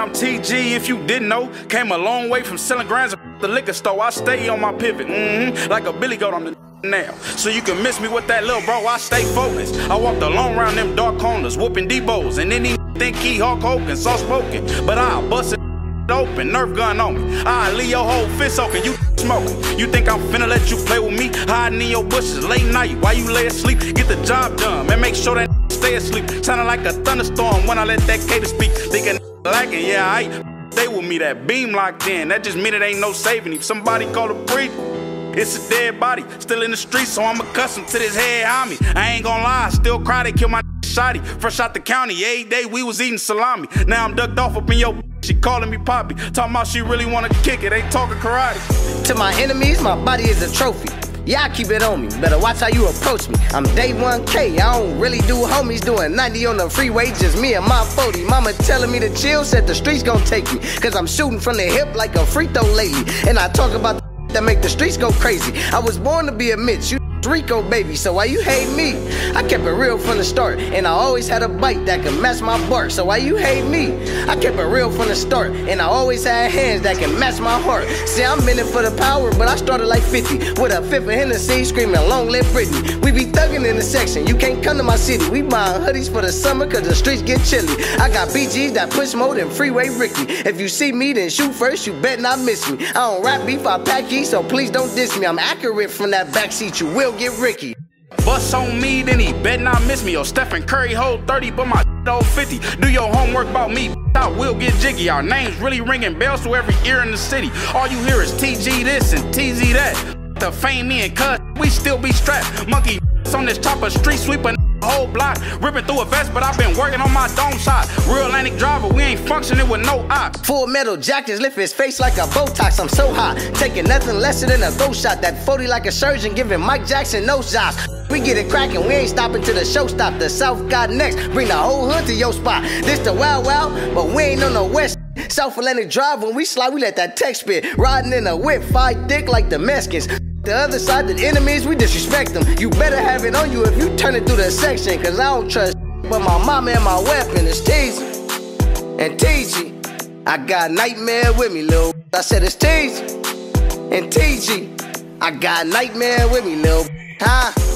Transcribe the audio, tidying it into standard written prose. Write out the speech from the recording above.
I'm TG, if you didn't know. Came a long way from selling grinds at the liquor store. I stay on my pivot, like a billy goat on the now. So you can miss me with that little bro, I stay focused. I walked alone around them dark corners, whooping D-Bows. And then he think he Hulk Hogan, soft spoken. But I'll bust it open, Nerf gun on me. I'll leave your whole fist open, you smoking. You think I'm finna let you play with me? Hiding in your bushes late night while you lay asleep. Get the job done, man, make sure that stay asleep. Sounding like a thunderstorm when I let that cater speak. Thinking lacking, yeah, I stay with me. That beam locked in, that just mean it ain't no saving. If somebody call the priest, it's a dead body, still in the streets, so I'm accustomed to this head homie. I ain't gonna lie, I still cry, they kill my shotty. Fresh out the county, every day we was eating salami. Now I'm ducked off up in your she calling me Poppy. Talking about she really wanna kick it, ain't talking karate. To my enemies, my body is a trophy. Yeah, I keep it on me, better watch how you approach me. I'm day 1K, I don't really do homies. Doing 90 on the freeway, just me and my 40. Mama telling me to chill, said the streets gon' take me. Cause I'm shooting from the hip like a free throw lately. And I talk about that make the streets go crazy. I was born to be a Mitch, you Rico baby, so why you hate me? I kept it real from the start, and I always had a bite that could match my bark, so why you hate me? I kept it real from the start, and I always had hands that can match my heart. See, I'm in it for the power, but I started like 50, with a fifth of Hennessy, screaming long live Britney. We be thugging in the section, you can't come to my city. We buying hoodies for the summer, cause the streets get chilly. I got BGs that push more than Freeway Ricky. If you see me, then shoot first, you bet not miss me. I don't rap beef, I pack heat, so please don't diss me. I'm accurate from that backseat, you will get Ricky. Bust on me, then he bet not miss me. Yo, Stephen Curry hold 30, but my hold 50. Do your homework about me, I will get jiggy. Our names really ringing bells to every ear in the city. All you hear is TG this and TZ that. The fame me and cuz, we still be strapped. Monkey on this chopper, street sweeping whole block. Ripping through a vest, but I've been working on my dome shot. Real Atlantic driver, we ain't functioning with no op. Full metal jackets lift his face like a Botox. I'm so hot, taking nothing less than a ghost shot. That 40 like a surgeon, giving Mike Jackson no shots. We get it cracking, we ain't stopping till the show stop. The South got next, bring the whole hood to your spot. This the Wild Wild, but we ain't on the West. South Atlantic drive, when we slide, we let that tech spit. Riding in a whip, fight thick like the Mexicans. The other side, the enemies, we disrespect them. You better have it on you if you turn it through the section, cause I don't trust but my mama and my weapon is TZ and TG. I got nightmare with me, lil'. I said it's TZ and TG. I got nightmare with me, lil'. Huh?